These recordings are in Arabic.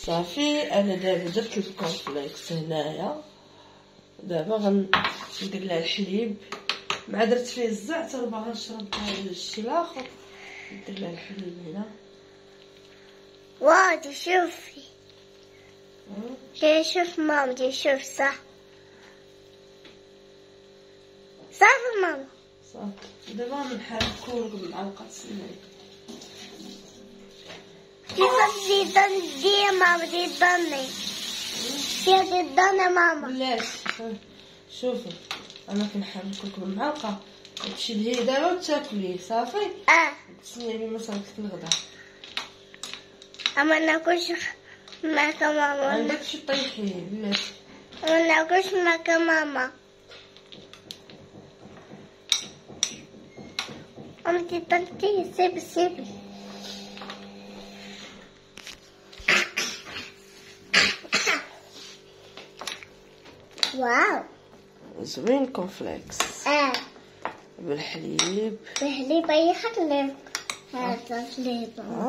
صافي. انا دابا درت الكونفليكس هنايا، دابا غندير لها الحليب مع درت فيه الزعتر باغا نشرب هذا الشيء الاخر. ندير لها الحليب هنا. واو شوفي شوف ماما شوف صح صافي ماما صافي. دابا غنحركو بالمعلقه السمنه. دي ماما دي ضني ماما. بلاتي شوفي انا كنحركلك بالمعلقه تشديه دابا وتاكليه صافي. تسني لي مثلا الغدا. اما ناكلش معك ماما. عندك شي طيحيه بلاتي. ما ناكلش معك ماما. أمتي طنطي سيبي واو زوين كونفليكس. بالحليب اي حليب. هذا حليب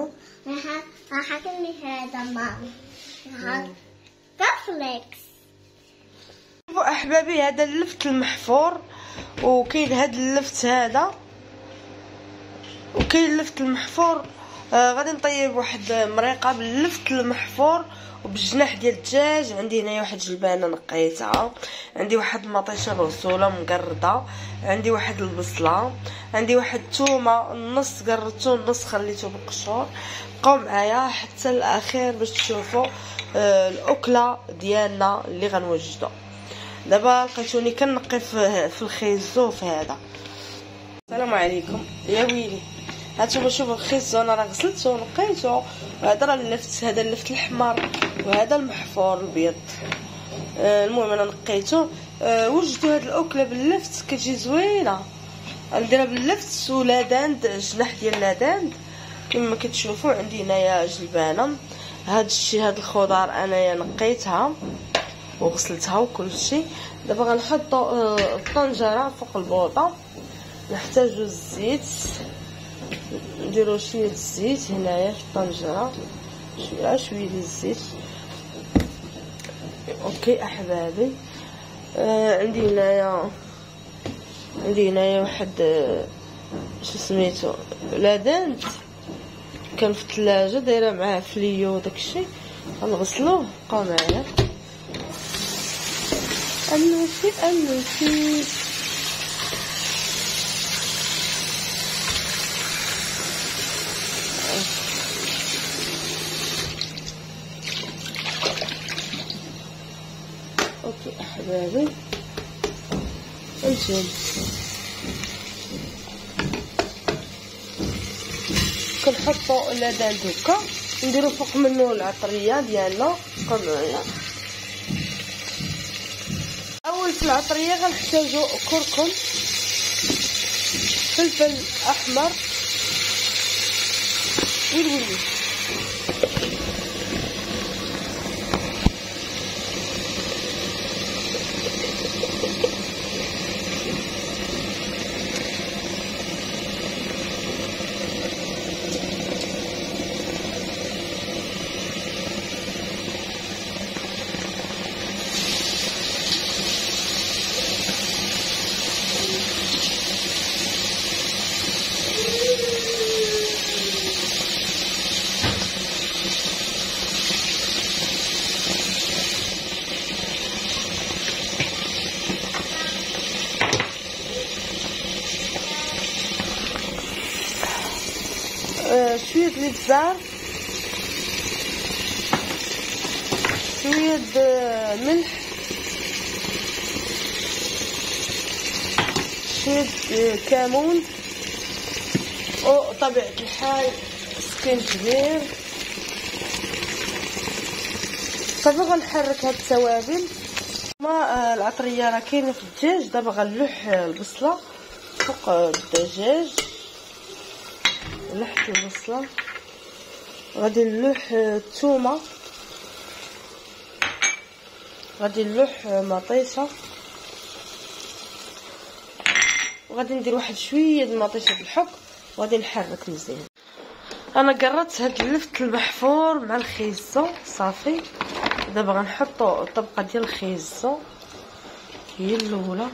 حكمي هذا ماما كونفليكس. شوفوا احبابي هذا اللفت المحفور، وكاين هذا اللفت هذا، وكاين اللفت المحفور. غادي نطيب واحد مريقه باللفت المحفور وبالجناح ديال الدجاج. عندي هنايا واحد الجلبانه نقيتها، عندي واحد المطيشه مغسوله مقرده، عندي واحد البصله، عندي واحد الثومه النص قردته النص خليته بالقشور. بقاو معايا حتى الاخير باش تشوفوا الاكله ديالنا اللي غنوجدوا. دابا لقيتوني كنقي في الخيزوف هذا. السلام عليكم يا ويلي. هانتوما شوفوا الخيزو انا راه غسلته ونقيته. هذا راه اللفت، هذا اللفت الاحمر وهذا المحفور الابيض. المهم انا نقيته. وجدوا هذه الاكله باللفت كتجي زوينه. نديرها باللفت ولاداند، جناح ديال لاداند كما كتشوفوا. عندي هنايا جلبانه. هذا الشيء هذا الخضار انايا نقيتها وغسلتها وكل شيء. دابا غنحطوا الطنجره فوق البوطه. نحتاجو الزيت، نديرو شويه الزيت هنايا في الطنجره، شويه ديال الزيت. اوكي احبابي. عندي هنايا واحد شو سميتو لادانت كان في الثلاجه دايره معاه فليو وداكشي. غنغسلوه. بقاو معايا. أنوسي اوكي احبابي. نجيب كنحطو لادان هكا، نديرو فوق منه العطريه ديالنا. بقاو معايا. اول في العطريه غنحتاجو كركم، فلفل احمر، ويلي شويه الابزار، شويه ملح، شويه كمون، وطبيعه الحال سكينجبير. صافي غنحرك هاد التوابل. ما العطريه راه كاينه في الدجاج. دابا غنلوح البصله فوق الدجاج. لحت البصله. غادي نلوح الثومه، غادي نلوح مطيشه، وغادي ندير واحد شويه د المطيشه بالحك وغادي نحرك مزيان. انا قررت هاد اللفت المحفور مع الخيزو صافي. دابا غنحطو الطبقه ديال الخيزو هي الاولى،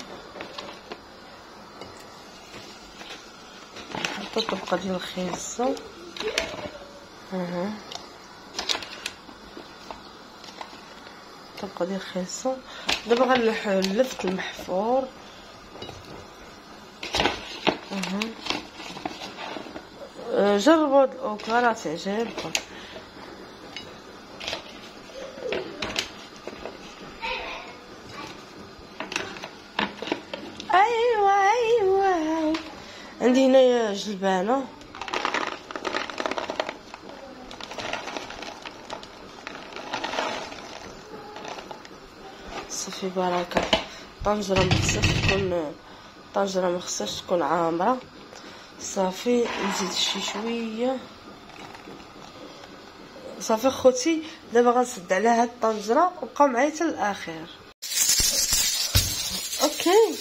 نحطو الطبقه ديال الخيزو الطبقه ديال الخيزو. دابا غنلوحو اللفت المحفور جربوا هاد الاوكا راه تعجبكم. ايوا عندي هنايا جلبانه صافي بركه. طنجره مخصهاش تكون عامره صافي. نزيد شي شويه صافي خوتي. دابا غنسد عليها هاد الطنجره وبقاو معايا حتى الاخير. اوكي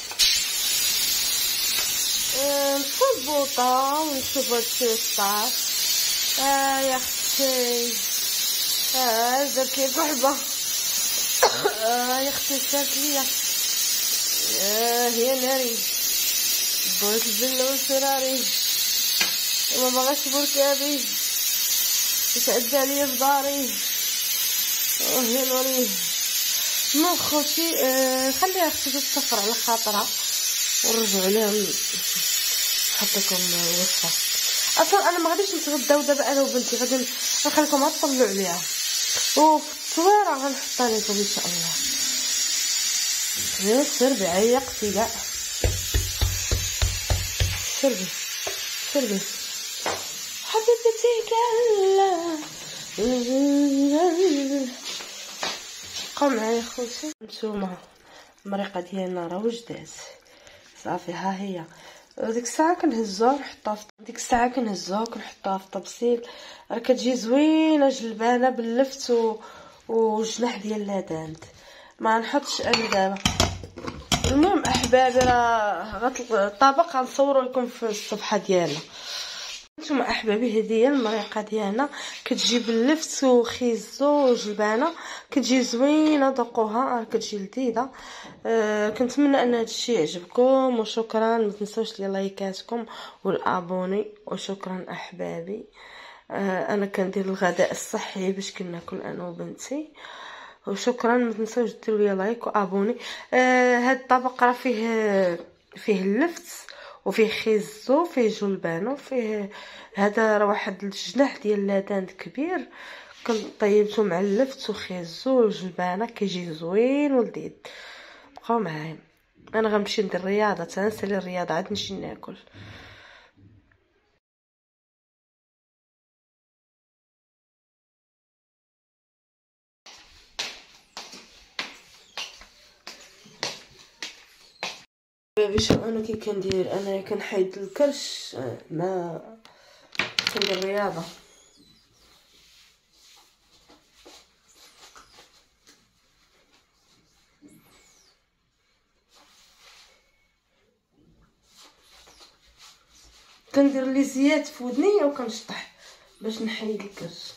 نطفو البوطه ونشوفو هادشي واش صار. يا اختي درت لي كحبه. يا اختي صارت ليا هي ناري بغيت البله والفراري وما بغاش بركابي يتعدى عليا في داري. يا ناري ما خوتي. خليها اختي تتصفر على خاطرها ونرجعوا لها نحط لكم وصفه. اصلا انا ما غاديش نتغداو دابا انا وبنتي، غادي نخليكم تطلعوا عليها وفي التصويره غنحطها لكم ان شاء الله. سربي عيقتي كاع. سربي حبيبتي كلا. بقاو معايا خوتي. نتوما المريقه ديالنا راه وجدات صافي. ها هي ديك الساعه كنهزوها كنحطوها في طبسيل. راه كتجي زوينه جلبانه باللفت وجناح ديال لادانت. ما نحطش انا دابا. المهم احبابي راه الطبق غنصوروا لكم في الصفحه ديالنا. نتوما احبابي هذه هي المريقه ديالنا كتجي باللفت وخيزو وجلبانه كتجي زوينه. ذوقوها كتجي لذيذه. كنتمنى ان هذا الشيء يعجبكم وشكرا. ما تنسوش لي لايكاتكم والابوني وشكرا احبابي. انا كندير الغداء الصحي باش كناكل انا وبنتي وشكرا. ما تنسوش ديروا لي لايك وابوني. هاد الطبق راه فيه اللفت وفيه خيزو فيه جلبانه وفيه هذا راه واحد الجناح ديال لاداند كبير طيبته مع اللفت وخيزو وجلبانه كيجي زوين ولذيذ. بقاو معايا. انا غنمشي ندير الرياضه تنسالي الرياضه عاد نمشي ناكل. باش انا كي كندير انا كنحيد الكرش ما كندير الرياضه. كندير لي زيات في ودنيا وكنشطح باش نحيد الكرش.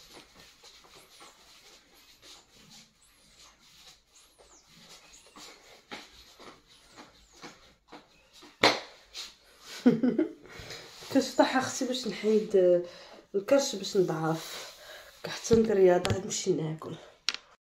كنشطح اختي باش نحيد الكرش باش نضعف. حتى ندير رياضه غنمشي ناكل.